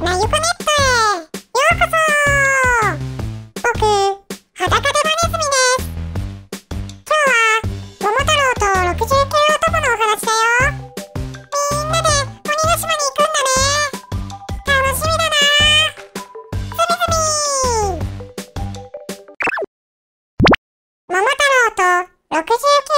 なゆこネットへようこそ。僕、裸でバネズミです。今日は桃太郎と69男のお話だよ。みんなで鬼ヶ島に行くんだね。楽しみだな。ズミズミ。桃太郎と69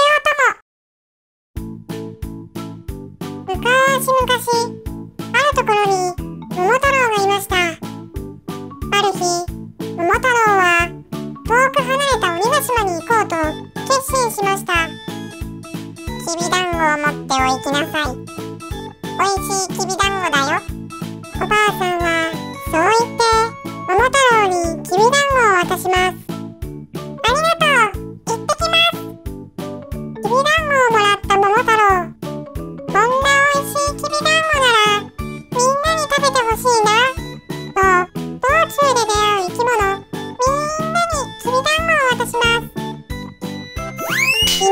男。昔々あるところに桃太郎がいました。ある日、桃太郎は遠く離れた鬼ヶ島に行こうと決心しました。きびだんごを持ってお行きなさい。おいしいきびだんごだよ。おばあさんはそう言って桃太郎にきびだんごを渡します。ありがとう、行ってきます。きびだんごをもらった桃太郎、こんなおいしいきびだんごならみんなに食べてほしいなと、道中で出会う生き物みんなにきびだんごを渡します。犬、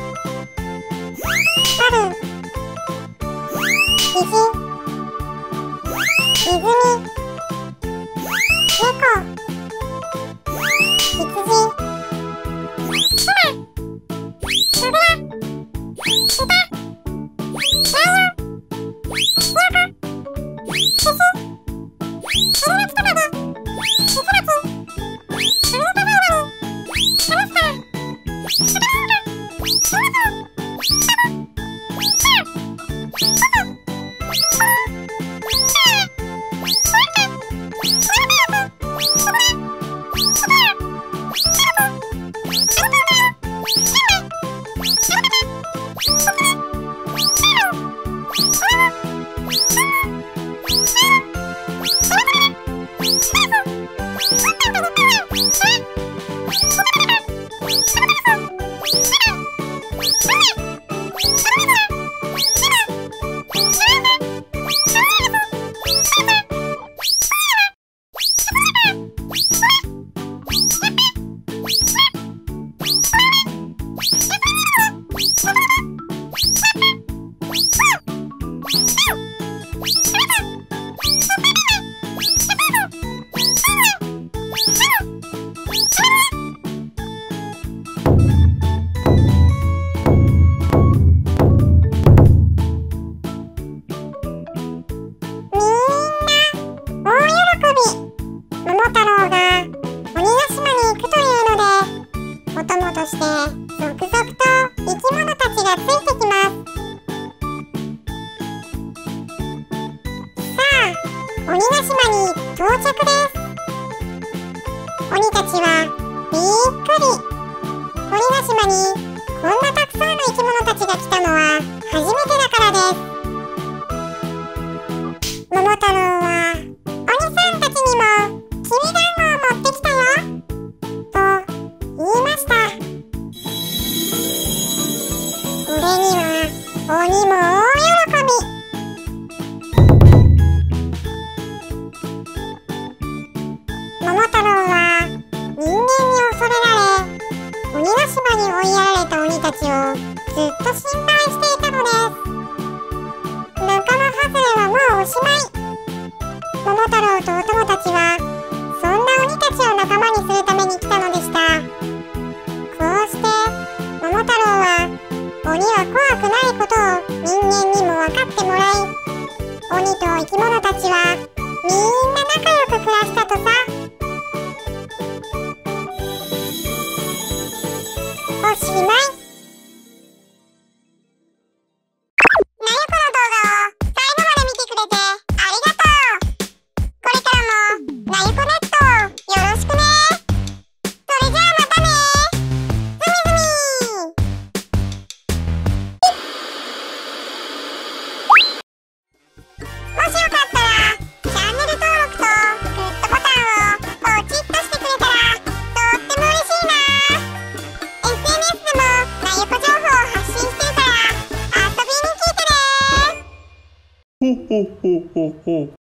猿、虹、ネズミ、猫、羊、クマ、モグラ、豚、ライオン、そして続々と生き物たちがついてきます。さあ、鬼ヶ島に到着です。鬼たちはびっくり。鬼ヶ島にこんなたくさんの生き物たちが来たのは初めてだからです。桃太郎は鬼さんたちにもきびだんごを持ってきたよと言いました。これには鬼も大喜び。桃太郎は人間に恐れられ、鬼ヶ島に追いやられた鬼たちをずっと心配していたのです。仲間外れはもうおしまい。桃太郎とお供たちはそんな鬼たちを仲間にするために来たのでした。こうして桃太郎は鬼は怖くないことを人間にも分かってもらい、鬼と生き物たちはみんな仲良く暮らしたとさ。おしまい。 ほほほほほ。